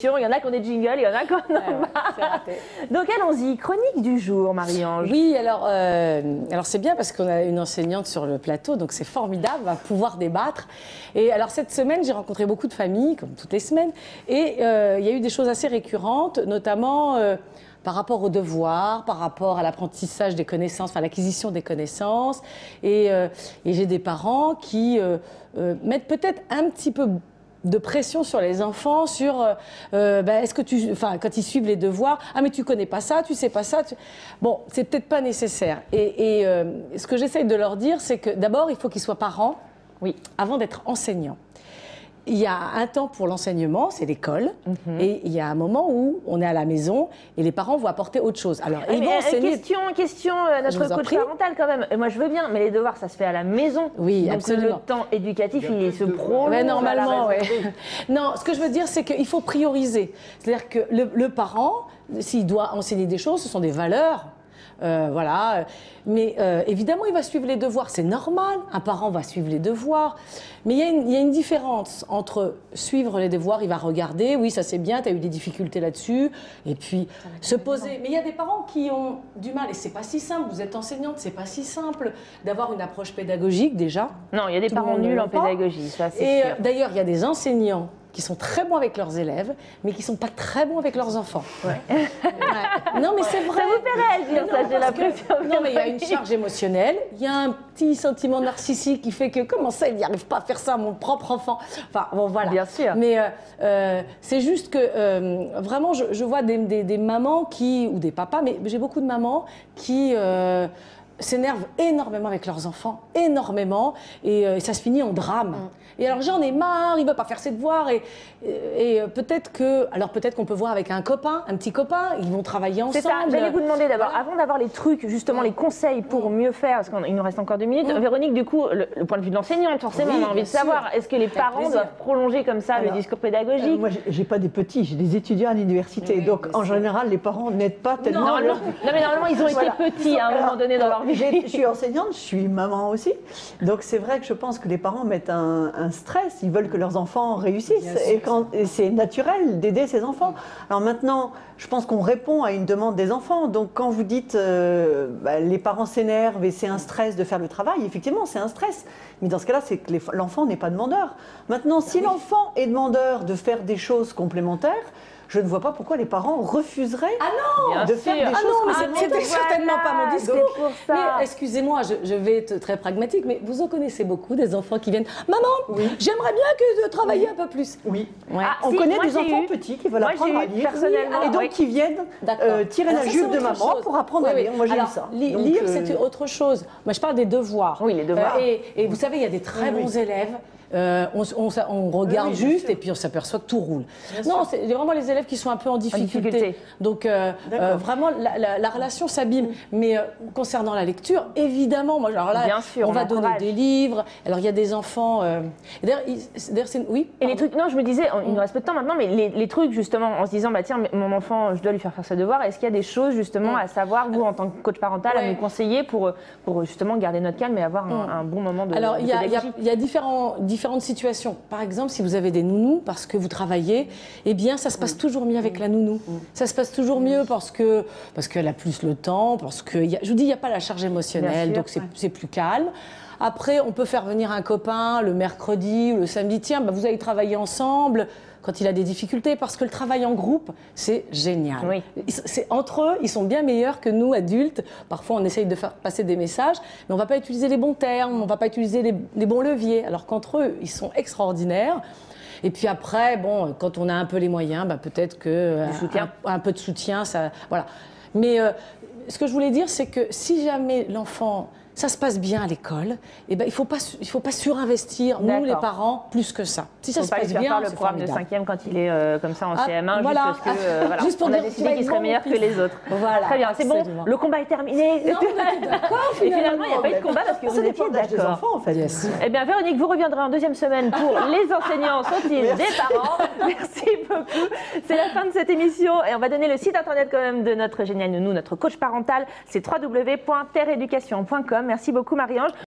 questions. Il y en a qui ont des jingles, il y en a qui en ont pas. Donc allons-y, chronique du jour, Marie-Ange. Oui, alors c'est bien parce qu'on a une enseignante sur le plateau, donc c'est formidable, on va pouvoir débattre. Et alors cette semaine, j'ai rencontré beaucoup de familles, comme toutes les semaines, et il y a eu des choses assez récurrentes, notamment par rapport aux devoirs, par rapport à l'apprentissage des connaissances, enfin l'acquisition des connaissances. Et j'ai des parents qui mettent peut-être un petit peu de pression sur les enfants, sur est-ce que quand ils suivent les devoirs, ah mais tu connais pas ça, tu sais pas ça. Bon, c'est peut-être pas nécessaire. Et ce que j'essaye de leur dire, c'est que d'abord, il faut qu'ils soient parents, oui, avant d'être enseignants. Il y a un temps pour l'enseignement, c'est l'école, et il y a un moment où on est à la maison et les parents vont apporter autre chose. Alors, ils vont enseigner... Question, notre coach parental quand même. Et moi, je veux bien, mais les devoirs, ça se fait à la maison. Oui, donc absolument. Le temps éducatif, il se prolonge. Ouais, normalement, oui. Non, ce que je veux dire, c'est qu'il faut prioriser. C'est-à-dire que le parent, s'il doit enseigner des choses, ce sont des valeurs. Voilà, mais évidemment, il va suivre les devoirs, c'est normal, un parent va suivre les devoirs, mais il y a une différence entre suivre les devoirs, il va regarder, oui, ça c'est bien, tu as eu des difficultés là-dessus, et puis se poser. Mais il y a des parents qui ont du mal, et c'est pas si simple, vous êtes enseignante, c'est pas si simple d'avoir une approche pédagogique déjà. Non, il y a des parents nuls en pédagogie, ça c'est sûr. D'ailleurs, il y a des enseignants qui sont très bons avec leurs élèves, mais qui ne sont pas très bons avec leurs enfants. Ouais. Ouais. Non, mais c'est vrai. Ça vous fait réagir, ça, j'ai l'impression. Non, mais il y a une charge émotionnelle, il y a un petit sentiment narcissique qui fait que, comment ça, il n'y arrive pas à faire ça à mon propre enfant. Enfin, bon, voilà. Bien sûr. Mais c'est juste que, vraiment, je vois des mamans ou des papas, mais j'ai beaucoup de mamans qui... s'énervent énormément avec leurs enfants, énormément, et ça se finit en drame. Et alors j'en ai marre, il ne veut pas faire ses devoirs, et peut-être qu'on peut voir avec un copain, un petit copain, ils vont travailler ensemble. C'est ça, j'allais vous demander d'abord, avant d'avoir les trucs, justement les conseils pour mieux faire, parce qu'il nous reste encore 2 minutes, Véronique, du coup, le point de vue de l'enseignante, forcément, on a envie de savoir, est-ce que les parents doivent prolonger comme ça le discours pédagogique? Moi, j'ai pas des petits, j'ai des étudiants à l'université, donc en général, les parents n'aident pas tellement. Non, mais normalement, ils ont été petits à un moment donné dans leur vie. Je suis enseignante, je suis maman aussi. Donc c'est vrai que je pense que les parents mettent un stress. Ils veulent que leurs enfants réussissent. Et c'est naturel d'aider ces enfants. Alors maintenant, je pense qu'on répond à une demande des enfants. Donc quand vous dites les parents s'énervent et c'est un stress de faire le travail, effectivement c'est un stress. Mais dans ce cas-là, c'est que l'enfant n'est pas demandeur. Maintenant, si l'enfant est demandeur de faire des choses complémentaires, je ne vois pas pourquoi les parents refuseraient de faire des choses. C'était certainement pas mon discours. Mais excusez-moi, je vais être très pragmatique, mais vous en connaissez beaucoup des enfants qui viennent « Maman, j'aimerais bien que de travailler un peu plus. » Oui. Ouais. On connaît des enfants petits qui veulent apprendre à lire, et donc qui viennent tirer la jupe de maman pour apprendre à lire. Moi, j'ai eu ça. Lire, c'est autre chose. Moi, je parle des devoirs. Oui, les devoirs. Et vous savez, il y a des très bons élèves. On regarde juste et puis on s'aperçoit que tout roule. Non, c'est vraiment les élèves qui sont un peu en difficulté. Donc vraiment la relation s'abîme. Mais concernant la lecture, évidemment, moi alors là, on va donner des livres. Alors il y a des enfants. D'ailleurs, oui. Et les trucs. Non, je me disais, il nous reste peu de temps maintenant, mais les trucs justement, en se disant bah tiens, mon enfant, je dois lui faire ses devoirs. Est-ce qu'il y a des choses justement à savoir, vous en tant que coach parental, à nous conseiller pour justement garder notre calme et avoir un bon moment de Alors il y a différentes situations. Par exemple, si vous avez des nounous parce que vous travaillez, eh bien, ça se passe toujours mieux avec la nounou. Ça se passe toujours mieux parce qu'elle a plus le temps, parce que, je vous dis, il n'y a pas la charge émotionnelle, donc c'est plus calme. Après, on peut faire venir un copain le mercredi ou le samedi. Tiens, vous allez travailler ensemble quand il a des difficultés, parce que le travail en groupe, c'est génial. Oui. Entre eux, ils sont bien meilleurs que nous, adultes. Parfois, on essaye de faire passer des messages, mais on ne va pas utiliser les bons termes, on ne va pas utiliser les bons leviers, alors qu'entre eux, ils sont extraordinaires. Et puis après, bon, quand on a un peu les moyens, peut-être que un peu de soutien, ça, voilà. Mais ce que je voulais dire, c'est que si jamais l'enfant... ça se passe bien à l'école, et il faut pas surinvestir, nous les parents, plus que ça. Si ça se passe bien, faire le programme de 5e quand il est comme ça en CM1, voilà. Juste pour on a décidé qu'il serait meilleur que les autres. Voilà, très bien, c'est bon, le combat est terminé. Non, d'accord, et finalement, il n'y a pas eu de combat parce que vous étiez d'accord. En fait. Yes. Eh bien, Véronique, vous reviendrez en 2e semaine pour les enseignants sont-ils des parents. Merci beaucoup. C'est la fin de cette émission et on va donner le site internet quand même de notre génial nounou, notre coach parental, c'est www.terreeducation.com. Merci beaucoup Marie-Ange.